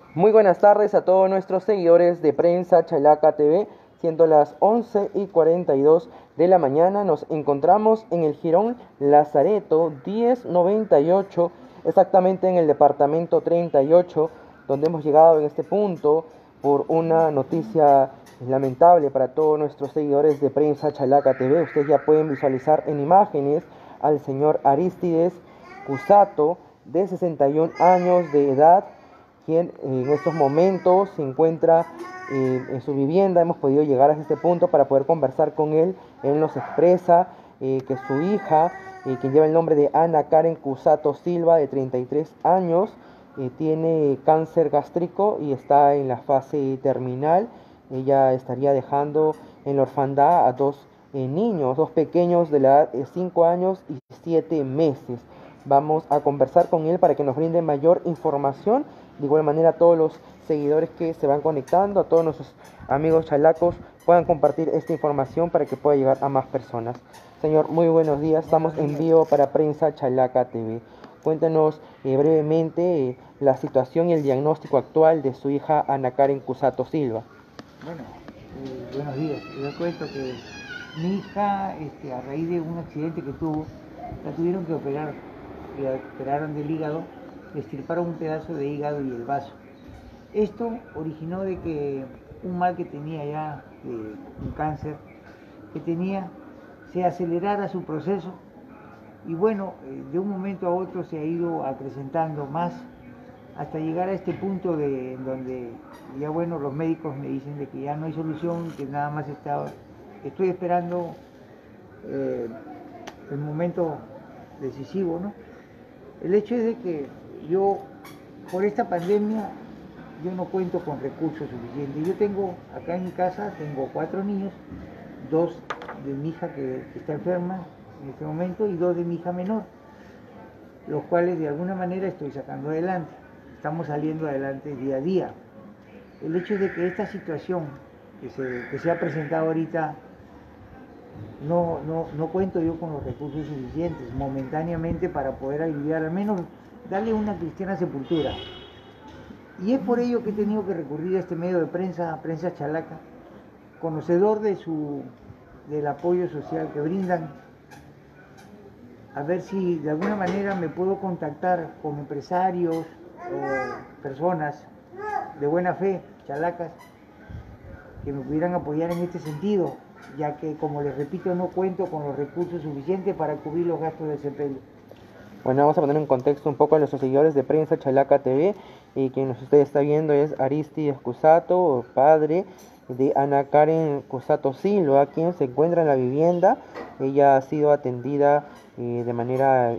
Muy buenas tardes a todos nuestros seguidores de Prensa Chalaca TV. Siendo las 11:42 de la mañana, nos encontramos en el Jirón Lazareto 1098, exactamente en el departamento 38, donde hemos llegado en este punto por una noticia lamentable para todos nuestros seguidores de Prensa Chalaca TV. Ustedes ya pueden visualizar en imágenes al señor Aristides Cusato, de 61 años de edad, quien en estos momentos se encuentra en su vivienda. Hemos podido llegar a este punto para poder conversar con él. Él nos expresa que su hija, quien lleva el nombre de Ana Karen Cusato Silva, de 33 años, tiene cáncer gástrico y está en la fase terminal. Ella estaría dejando en la orfandad a dos niños, dos pequeños de la edad de 5 años y 7 meses. Vamos a conversar con él para que nos brinde mayor información. De igual manera, a todos los seguidores que se van conectando, a todos nuestros amigos chalacos, puedan compartir esta información para que pueda llegar a más personas. Señor, muy buenos días. Estamos en vivo para Prensa Chalaca TV. Cuéntenos brevemente la situación y el diagnóstico actual de su hija Ana Karen Cusato Silva. Bueno, buenos días. Les cuento que mi hija, a raíz de un accidente que tuvo, la tuvieron que operar. La operaron del hígado, le extirparon un pedazo de hígado y el vaso. Esto originó de que un mal que tenía ya, un cáncer que tenía, se acelerara su proceso y bueno, de un momento a otro se ha ido acrecentando más hasta llegar a este punto donde ya bueno, los médicos me dicen de que ya no hay solución, que nada más estoy esperando el momento decisivo, ¿no? El hecho es de que yo, por esta pandemia, yo no cuento con recursos suficientes. Yo tengo, acá en mi casa, tengo 4 niños, 2 de mi hija que está enferma en este momento y 2 de mi hija menor, los cuales de alguna manera estoy sacando adelante. Estamos saliendo adelante día a día. El hecho es de que esta situación que se ha presentado ahorita, no cuento yo con los recursos suficientes momentáneamente para poder aliviar, al menos darle una cristiana sepultura. Y es por ello que he tenido que recurrir a este medio de prensa, Prensa Chalaca, conocedor del apoyo social que brindan, a ver si de alguna manera me puedo contactar con empresarios o personas de buena fe, chalacas, que me pudieran apoyar en este sentido, ya que, como les repito, no cuento con los recursos suficientes para cubrir los gastos del sepelio. Bueno, vamos a poner en contexto un poco a nuestros seguidores de Prensa Chalaca TV. Y quien usted está viendo es Aristides Cusato, padre de Ana Karen Cusato Silva, quien se encuentra en la vivienda. Ella ha sido atendida de manera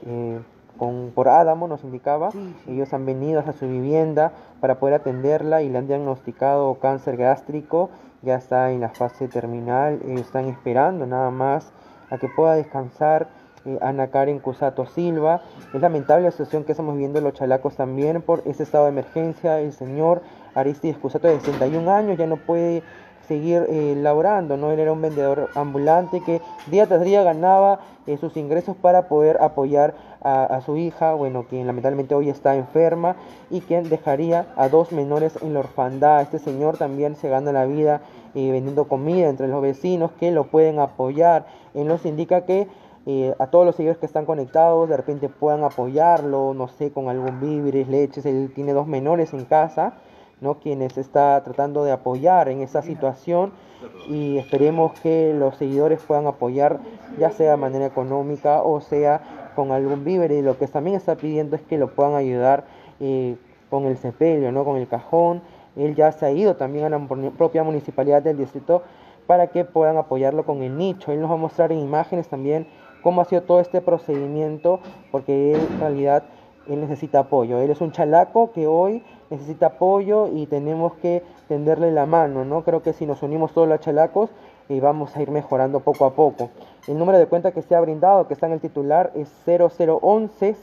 por Adamo, nos indicaba. Sí. Ellos han venido a su vivienda para poder atenderla y le han diagnosticado cáncer gástrico. Ya está en la fase terminal. Ellos están esperando nada más a que pueda descansar Ana Karen Cusato Silva. Es lamentable la situación que estamos viviendo los chalacos también por ese estado de emergencia. El señor Aristides Cusato, de 61 años, ya no puede seguir laborando, ¿no? Él era un vendedor ambulante que día tras día ganaba sus ingresos para poder apoyar a su hija, bueno, quien lamentablemente hoy está enferma, y quien dejaría a 2 menores en la orfandad. Este señor también se gana la vida vendiendo comida entre los vecinos que lo pueden apoyar. Él nos indica que a todos los seguidores que están conectados de repente puedan apoyarlo, no sé, con algún víveres, leches. Él tiene 2 menores en casa, ¿no?, quienes está tratando de apoyar en esta situación, y esperemos que los seguidores puedan apoyar, ya sea de manera económica o sea con algún víver. Y lo que también está pidiendo es que lo puedan ayudar con el sepelio, ¿no?, con el cajón. Él ya se ha ido también a la propia municipalidad del distrito para que puedan apoyarlo con el nicho. Él nos va a mostrar en imágenes también cómo ha sido todo este procedimiento, porque él, en realidad, él necesita apoyo. Él es un chalaco que hoy necesita apoyo y tenemos que tenderle la mano, ¿no? Creo que si nos unimos todos los chalacos, vamos a ir mejorando poco a poco. El número de cuenta que se ha brindado, que está en el titular, es 0011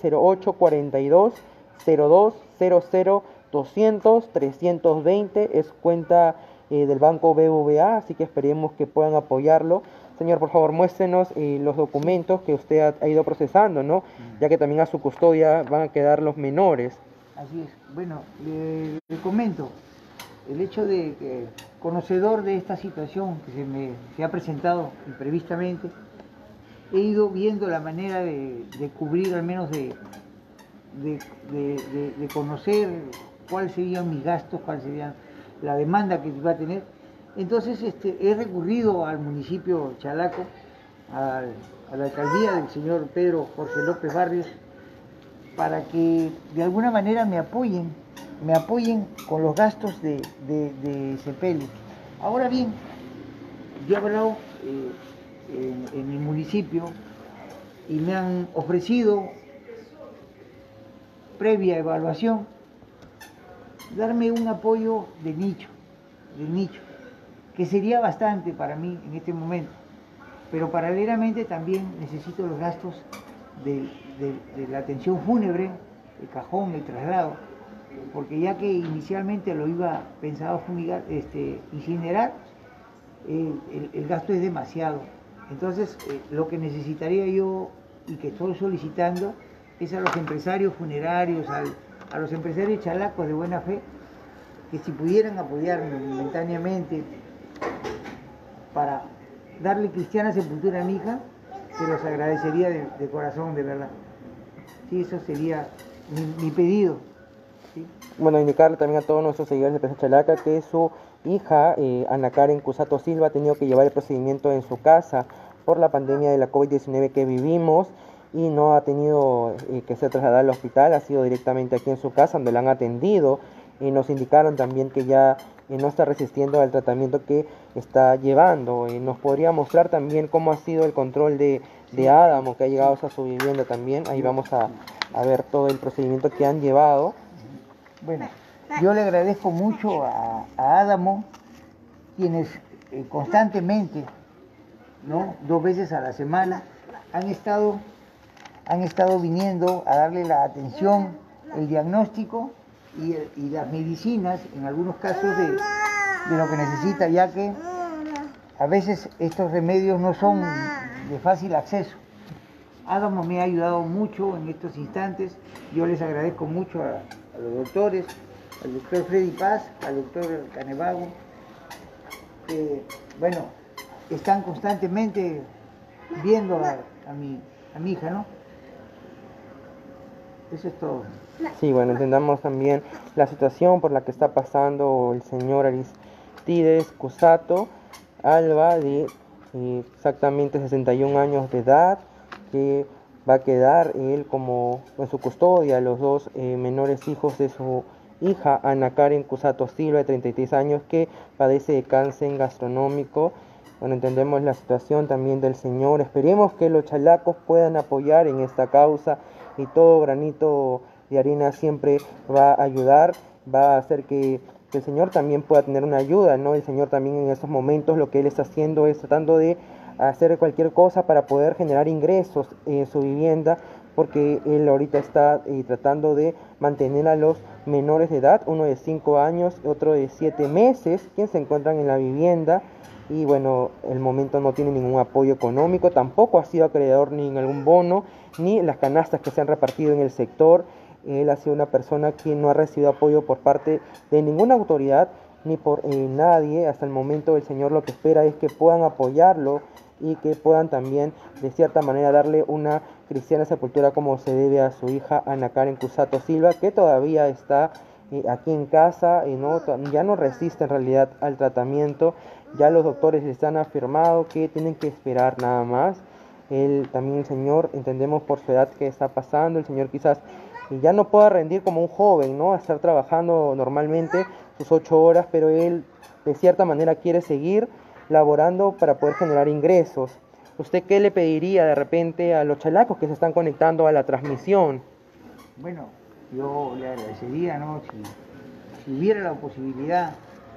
0842 02 00 200 320. Es cuenta del Banco BBVA, así que esperemos que puedan apoyarlo. Señor, por favor, muéstrenos los documentos que usted ha ido procesando, ¿no? Ya que también a su custodia van a quedar los menores. Así es. Bueno, le comento, el hecho de que, conocedor de esta situación que se ha presentado imprevistamente, he ido viendo la manera de cubrir, al menos de conocer cuáles serían mis gastos, cuál sería la demanda que iba a tener. Entonces he recurrido al municipio Chalaco, a la alcaldía del señor Pedro Jorge López Barrios, para que de alguna manera me apoyen con los gastos de CEPELI. Ahora bien, yo he hablado en mi municipio y me han ofrecido, previa evaluación, darme un apoyo de nicho, que sería bastante para mí en este momento. Pero paralelamente también necesito los gastos de la atención fúnebre, el cajón, el traslado, porque ya que inicialmente lo iba pensado fumigar, incinerar, el gasto es demasiado. Entonces, lo que necesitaría yo y que estoy solicitando es a los empresarios funerarios, a los empresarios chalacos de buena fe, que si pudieran apoyarme momentáneamente para darle cristiana sepultura a mi hija, se los agradecería de corazón, de verdad. Sí, eso sería mi pedido. ¿Sí? Bueno, indicarle también a todos nuestros seguidores de Prensa Chalaca que su hija, Ana Karen Cusato Silva, ha tenido que llevar el procedimiento en su casa por la pandemia de la COVID-19 que vivimos y no ha tenido que ser trasladada al hospital, ha sido directamente aquí en su casa donde la han atendido y nos indicaron también que ya no está resistiendo al tratamiento que está llevando. Nos podría mostrar también cómo ha sido el control de Adamo, que ha llegado hasta su vivienda también. Ahí vamos a ver todo el procedimiento que han llevado. Bueno, yo le agradezco mucho a Adamo, quienes constantemente, ¿no?, 2 veces a la semana, han estado viniendo a darle la atención, el diagnóstico y las medicinas, en algunos casos de lo que necesita, ya que a veces estos remedios no son de fácil acceso. Adamo me ha ayudado mucho en estos instantes. Yo les agradezco mucho a los doctores, al doctor Freddy Paz, al doctor Canevago, que, bueno, están constantemente viendo a mi hija, ¿no? Eso es todo. Sí, bueno, entendamos también la situación por la que está pasando el señor Aristides Cusato Alba, de exactamente 61 años de edad, que va a quedar él como en su custodia los 2 menores hijos de su hija, Ana Karen Cusato Silva, de 33 años, que padece de cáncer gastronómico. Bueno, entendemos la situación también del señor. Esperemos que los chalacos puedan apoyar en esta causa y todo granito de arena siempre va a ayudar, va a hacer que el señor también pueda tener una ayuda, ¿no? El señor también en estos momentos lo que él está haciendo es tratando de hacer cualquier cosa para poder generar ingresos en su vivienda, porque él ahorita está tratando de mantener a los menores de edad, uno de 5 años, otro de 7 meses, quienes se encuentran en la vivienda. Y bueno, el momento no tiene ningún apoyo económico, tampoco ha sido acreedor ni en algún bono, ni las canastas que se han repartido en el sector. Él ha sido una persona que no ha recibido apoyo por parte de ninguna autoridad, ni por nadie. Hasta el momento el Señor lo que espera es que puedan apoyarlo y que puedan también de cierta manera darle una cristiana sepultura como se debe a su hija Ana Karen Cusato Silva, que todavía está aquí en casa y ya no resiste en realidad al tratamiento. Ya los doctores les han afirmado que tienen que esperar nada más. También el señor, entendemos por su edad que está pasando, el señor quizás ya no pueda rendir como un joven, ¿no? A estar trabajando normalmente sus 8 horas, pero él de cierta manera quiere seguir laborando para poder generar ingresos. ¿Usted qué le pediría de repente a los chalacos que se están conectando a la transmisión? Bueno, yo le agradecería, ¿no?, si hubiera la posibilidad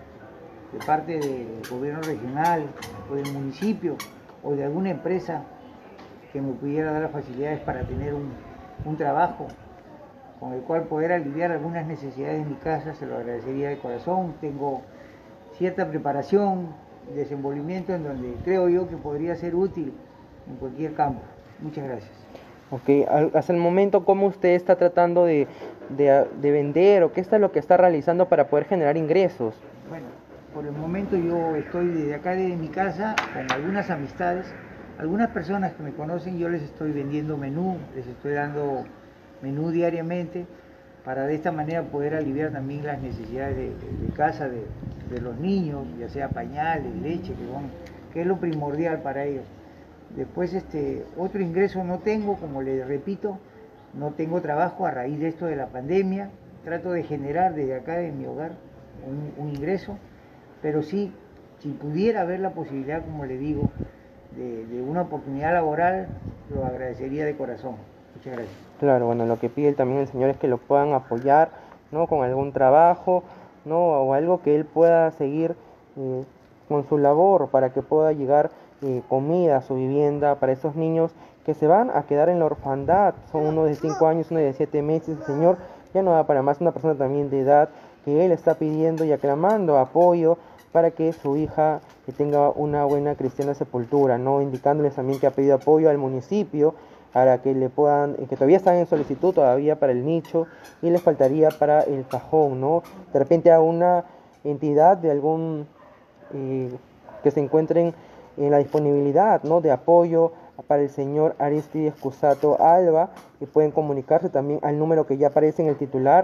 de parte del gobierno regional o del municipio o de alguna empresa que me pudiera dar las facilidades para tener un trabajo con el cual poder aliviar algunas necesidades de mi casa, se lo agradecería de corazón. Tengo cierta preparación, desenvolvimiento en donde creo yo que podría ser útil en cualquier campo. Muchas gracias. Ok, hasta el momento, ¿cómo usted está tratando de vender o qué es lo que está realizando para poder generar ingresos? Bueno, por el momento yo estoy desde acá, desde mi casa, con algunas amistades. Algunas personas que me conocen, yo les estoy vendiendo menú, les estoy dando menú diariamente para de esta manera poder aliviar también las necesidades de casa de los niños, ya sea pañales, leche, que es lo primordial para ellos. Después otro ingreso no tengo, como les repito, no tengo trabajo a raíz de esto de la pandemia. Trato de generar desde acá, de mi hogar, un ingreso, pero sí, si pudiera haber la posibilidad, como le digo, de una oportunidad laboral, lo agradecería de corazón. Muchas gracias. Claro, bueno, lo que pide también el Señor es que lo puedan apoyar, ¿no? Con algún trabajo, ¿no? O algo que él pueda seguir eh, con su labor para que pueda llegar comida a su vivienda para esos niños que se van a quedar en la orfandad. Son uno de 5 años, uno de 7 meses. El Señor ya no da para más, una persona también de edad que él está pidiendo y aclamando apoyo para que su hija tenga una buena cristiana sepultura, ¿no? Indicándoles también que ha pedido apoyo al municipio para que le puedan, que todavía están en solicitud todavía para el nicho y les faltaría para el cajón, ¿no? De repente a una entidad de algún que se encuentren en la disponibilidad, ¿no? De apoyo para el señor Aristides Cusato Alba, que pueden comunicarse también al número que ya aparece en el titular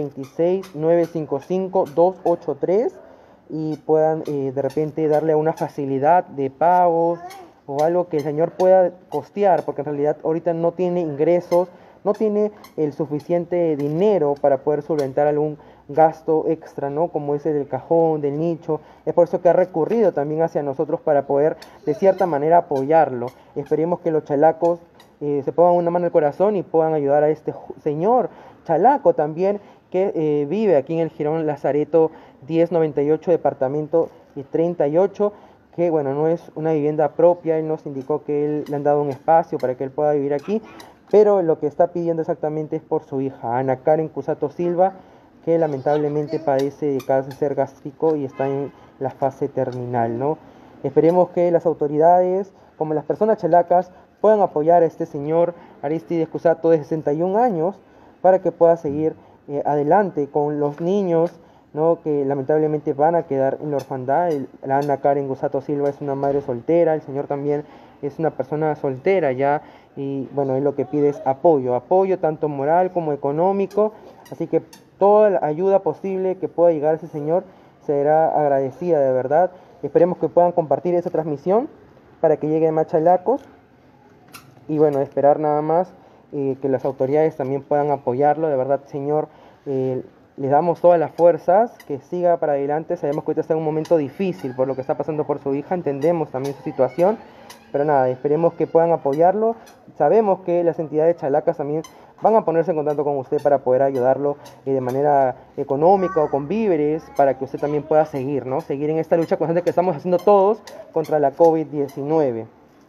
926-955-283 y puedan de repente darle una facilidad de pagos o algo que el señor pueda costear, porque en realidad ahorita no tiene ingresos, no tiene el suficiente dinero para poder solventar algún gasto extra, ¿no? Como ese del cajón, del nicho. Es por eso que ha recurrido también hacia nosotros para poder de cierta manera apoyarlo. Esperemos que los chalacos se pongan una mano al corazón y puedan ayudar a este señor chalaco también que vive aquí en el Jirón Lazareto 1098, departamento 38, que bueno, no es una vivienda propia. Él nos indicó que él le han dado un espacio para que él pueda vivir aquí, pero lo que está pidiendo exactamente es por su hija, Ana Karen Cusato Silva, que lamentablemente padece de cáncer gástrico y está en la fase terminal, ¿no? Esperemos que las autoridades, como las personas chalacas, puedan apoyar a este señor Aristides Cusato de 61 años para que pueda seguir adelante con los niños, ¿no? Que lamentablemente van a quedar en la orfandad. La Ana Karen Cusato Silva es una madre soltera, el señor también es una persona soltera ya, y bueno, él lo que pide es apoyo tanto moral como económico, así que toda la ayuda posible que pueda llegar a ese señor será agradecida de verdad. Esperemos que puedan compartir esa transmisión para que llegue a Machalacos y bueno, esperar nada más que las autoridades también puedan apoyarlo, de verdad señor. Le damos todas las fuerzas, que siga para adelante. Sabemos que ahorita está en un momento difícil por lo que está pasando por su hija, entendemos también su situación, pero nada, esperemos que puedan apoyarlo. Sabemos que las entidades chalacas también van a ponerse en contacto con usted para poder ayudarlo de manera económica o con víveres, para que usted también pueda seguir, ¿no? Seguir en esta lucha constante que estamos haciendo todos contra la COVID-19.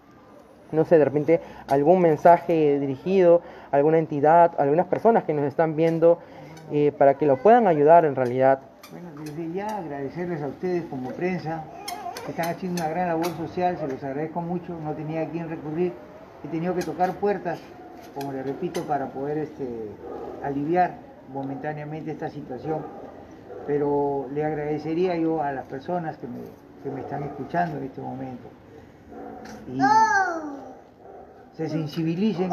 No sé, de repente algún mensaje dirigido a alguna entidad, a algunas personas que nos están viendo, para que lo puedan ayudar en realidad. Bueno, desde ya agradecerles a ustedes como prensa, que están haciendo una gran labor social, se los agradezco mucho, no tenía a quién recurrir, he tenido que tocar puertas, como les repito, para poder aliviar momentáneamente esta situación, pero le agradecería yo a las personas que me están escuchando en este momento y se sensibilicen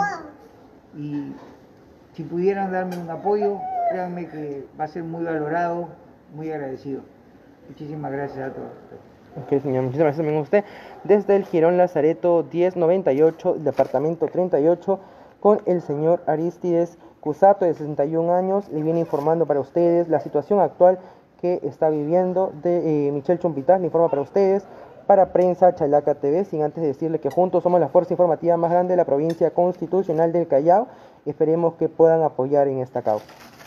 y si pudieran darme un apoyo, créanme que va a ser muy valorado, muy agradecido. Muchísimas gracias a todos. Ok, señor, muchísimas gracias también a usted. Desde el Jirón Lazareto 1098, departamento 38, con el señor Aristides Cusato, de 61 años, le viene informando para ustedes la situación actual que está viviendo. Michelle Chumpitas le informa para ustedes, para Prensa Chalaca TV, sin antes decirle que juntos somos la fuerza informativa más grande de la provincia constitucional del Callao. Esperemos que puedan apoyar en esta causa.